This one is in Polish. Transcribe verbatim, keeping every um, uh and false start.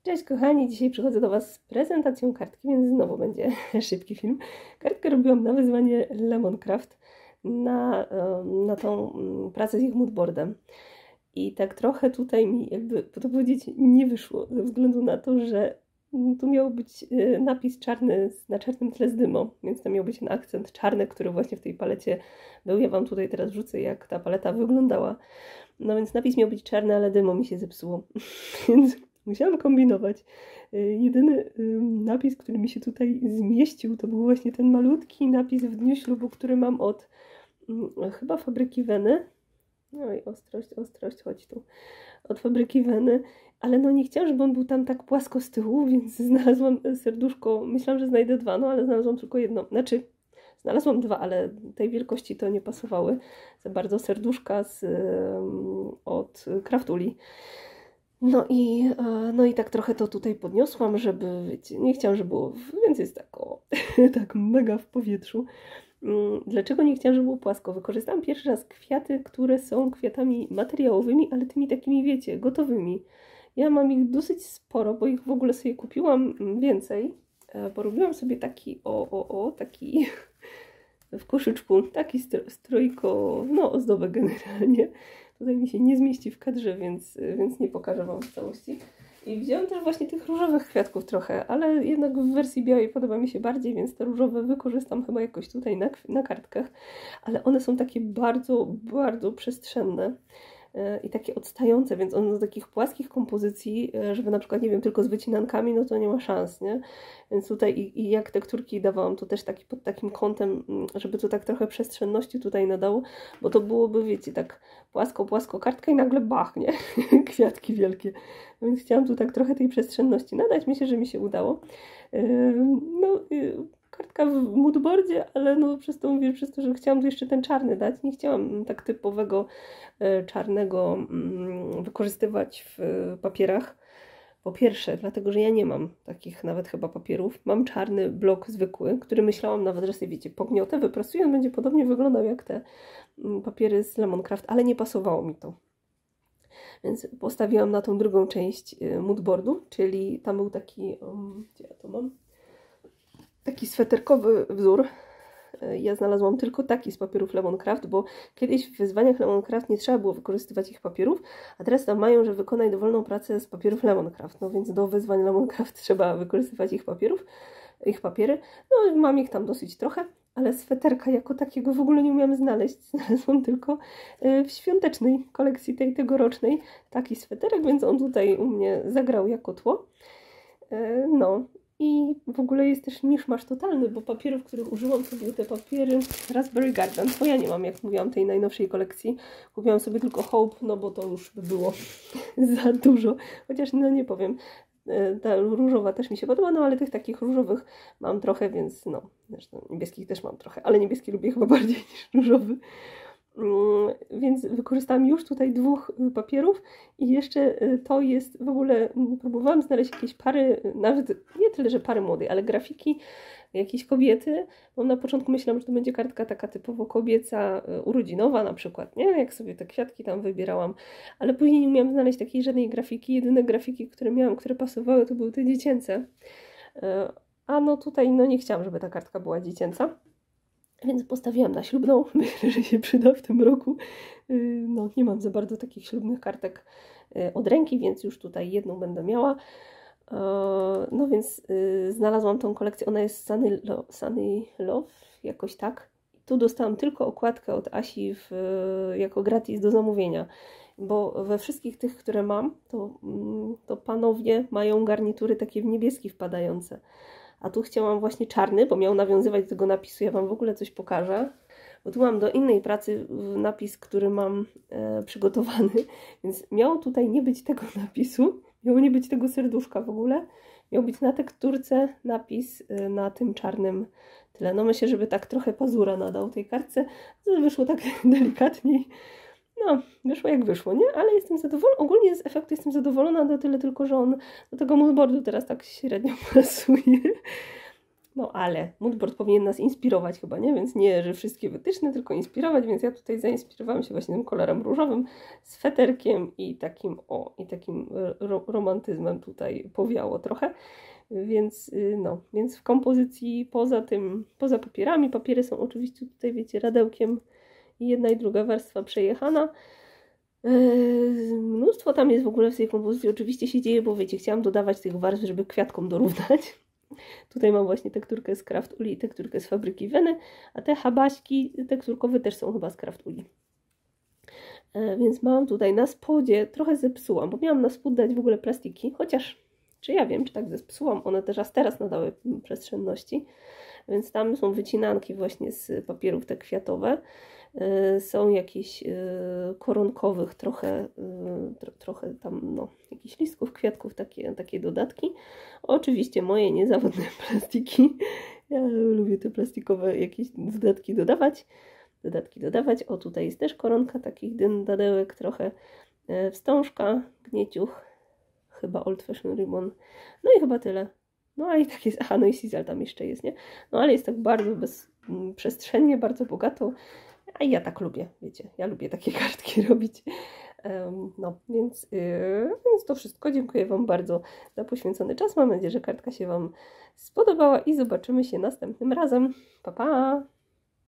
Cześć kochani, dzisiaj przychodzę do Was z prezentacją kartki, więc znowu będzie szybki film. Kartkę robiłam na wyzwanie Lemoncraft, na, na tą pracę z ich moodboardem. I tak trochę tutaj mi, jakby to powiedzieć, nie wyszło, ze względu na to, że tu miał być napis czarny na czarnym tle z dymo, więc tam miał być ten akcent czarny, który właśnie w tej palecie był. Ja Wam tutaj teraz wrzucę, jak ta paleta wyglądała. No więc napis miał być czarny, ale dymo mi się zepsuło, więc musiałam kombinować. Jedyny napis, który mi się tutaj zmieścił, to był właśnie ten malutki napis w dniu ślubu, który mam od chyba fabryki Weny. Oj, ostrość, ostrość, chodź tu. Od fabryki Weny, ale no nie chciałam, żeby on był tam tak płasko z tyłu, więc znalazłam serduszko. Myślałam, że znajdę dwa, no ale znalazłam tylko jedno. Znaczy, znalazłam dwa, ale tej wielkości to nie pasowały za bardzo. Serduszka z, od Craftuli. No i, no i tak trochę to tutaj podniosłam, żeby, wiecie, nie chciałam, żeby było, więc jest tak, o, tak mega w powietrzu. Dlaczego nie chciałam, żeby było płasko? Wykorzystałam pierwszy raz kwiaty, które są kwiatami materiałowymi, ale tymi takimi, wiecie, gotowymi. Ja mam ich dosyć sporo, bo ich w ogóle sobie kupiłam więcej. Porobiłam sobie taki, o, o, o, taki w koszyczku, taki strojko, no ozdobę generalnie. Tutaj mi się nie zmieści w kadrze, więc, więc nie pokażę Wam w całości. I wziąłam też właśnie tych różowych kwiatków trochę, ale jednak w wersji białej podoba mi się bardziej, więc te różowe wykorzystam chyba jakoś tutaj na, na kartkach. Ale one są takie bardzo, bardzo przestrzenne i takie odstające, więc one do takich płaskich kompozycji, żeby na przykład, nie wiem, tylko z wycinankami, no to nie ma szans, nie? Więc tutaj i, i jak tekturki dawałam, to też taki pod takim kątem, żeby to tak trochę przestrzenności tutaj nadało, bo to byłoby, wiecie, tak płasko, płasko kartka i nagle bach, nie? Kwiatki wielkie. No więc chciałam tu tak trochę tej przestrzenności nadać, myślę, że mi się udało. No, kartka w moodboardzie, ale no przez to mówię, przez to, że chciałam tu jeszcze ten czarny dać. Nie chciałam tak typowego czarnego wykorzystywać w papierach. Po pierwsze, dlatego, że ja nie mam takich nawet chyba papierów. Mam czarny blok zwykły, który myślałam nawet, że sobie, wiecie, pogniotę, wyprasuję, on będzie podobnie wyglądał jak te papiery z Lemoncraft, ale nie pasowało mi to. Więc postawiłam na tą drugą część moodboardu, czyli tam był taki, um, gdzie ja to mam? Taki sweterkowy wzór. Ja znalazłam tylko taki z papierów Lemoncraft, bo kiedyś w wyzwaniach Lemoncraft nie trzeba było wykorzystywać ich papierów, a teraz tam mają, że wykonaj dowolną pracę z papierów Lemoncraft. No więc do wyzwań Lemoncraft trzeba wykorzystywać ich papierów, ich papiery. No mam ich tam dosyć trochę, ale sweterka jako takiego w ogóle nie umiałam znaleźć. Znalazłam tylko w świątecznej kolekcji tej tegorocznej taki sweterek, więc on tutaj u mnie zagrał jako tło. No. I w ogóle jest też miszmasz totalny, bo papierów, których użyłam, to były te papiery Raspberry Garden, bo ja nie mam, jak mówiłam, tej najnowszej kolekcji. Kupiłam sobie tylko Hope, no bo to już by było za dużo. Chociaż no nie powiem, ta różowa też mi się podoba, no ale tych takich różowych mam trochę, więc no, zresztą niebieskich też mam trochę, ale niebieski lubię chyba bardziej niż różowy. Więc wykorzystałam już tutaj dwóch papierów i jeszcze to jest w ogóle, próbowałam znaleźć jakieś pary, nawet nie tyle, że pary młodej, ale grafiki jakiejś kobiety, bo na początku myślałam, że to będzie kartka taka typowo kobieca, urodzinowa na przykład, nie? Jak sobie te kwiatki tam wybierałam, ale później nie umiałam znaleźć takiej żadnej grafiki, jedyne grafiki, które miałam, które pasowały, to były te dziecięce, a no tutaj no nie chciałam, żeby ta kartka była dziecięca. Więc postawiłam na ślubną, myślę, że się przyda w tym roku. No, nie mam za bardzo takich ślubnych kartek od ręki, więc już tutaj jedną będę miała. No więc znalazłam tą kolekcję, ona jest Sunny, Lo Sunny Love, jakoś tak. Tu dostałam tylko okładkę od Asi w, jako gratis do zamówienia, bo we wszystkich tych, które mam, to, to panowie mają garnitury takie w niebieski wpadające. A tu chciałam właśnie czarny, bo miał nawiązywać do tego napisu. Ja Wam w ogóle coś pokażę. Bo tu mam do innej pracy napis, który mam e, przygotowany. Więc miało tutaj nie być tego napisu. Miało nie być tego serduszka w ogóle. Miał być na tekturce napis e, na tym czarnym tle. No myślę, żeby tak trochę pazura nadał tej kartce. Wyszło tak delikatniej. No, wyszło jak wyszło, nie? Ale jestem zadowolona. Ogólnie z efektu jestem zadowolona, do tyle tylko, że on do tego moodboardu teraz tak średnio pasuje. No ale moodboard powinien nas inspirować chyba, nie? Więc nie, że wszystkie wytyczne, tylko inspirować, więc ja tutaj zainspirowałam się właśnie tym kolorem różowym, sweterkiem i takim, o, i takim ro romantyzmem tutaj powiało trochę. Więc no, więc w kompozycji poza tym, poza papierami, papiery są oczywiście tutaj, wiecie, radełkiem i jedna i druga warstwa przejechana. Yy, mnóstwo tam jest w ogóle w tej kompozycji, oczywiście się dzieje, bo wiecie, chciałam dodawać tych warstw, żeby kwiatkom dorównać. Tutaj mam właśnie tekturkę z Craft Uli i tekturkę z fabryki Weny, a te habaśki tekturkowe też są chyba z Craft Uli. Yy, więc mam tutaj na spodzie, trochę zepsułam, bo miałam na spód dać w ogóle plastiki, chociaż czy ja wiem, czy tak zepsułam, one też aż teraz nadały przestrzenności, więc tam są wycinanki właśnie z papierów te kwiatowe. Są jakieś koronkowych trochę, tro, trochę tam no, jakichś listków, kwiatków, takie, takie dodatki. Oczywiście moje niezawodne plastiki. Ja lubię te plastikowe jakieś dodatki dodawać. Dodatki dodawać. O, tutaj jest też koronka takich dadełek, trochę wstążka, gnieciuch, chyba Old Fashion Ribbon. No i chyba tyle. No a i tak jest, aha, no i Sizzle tam jeszcze jest, nie? No ale jest tak bardzo bezprzestrzennie, bardzo bogato. A ja tak lubię, wiecie, ja lubię takie kartki robić. Um, no, więc, yy, więc to wszystko. Dziękuję Wam bardzo za poświęcony czas. Mam nadzieję, że kartka się Wam spodobała i zobaczymy się następnym razem. Pa, pa!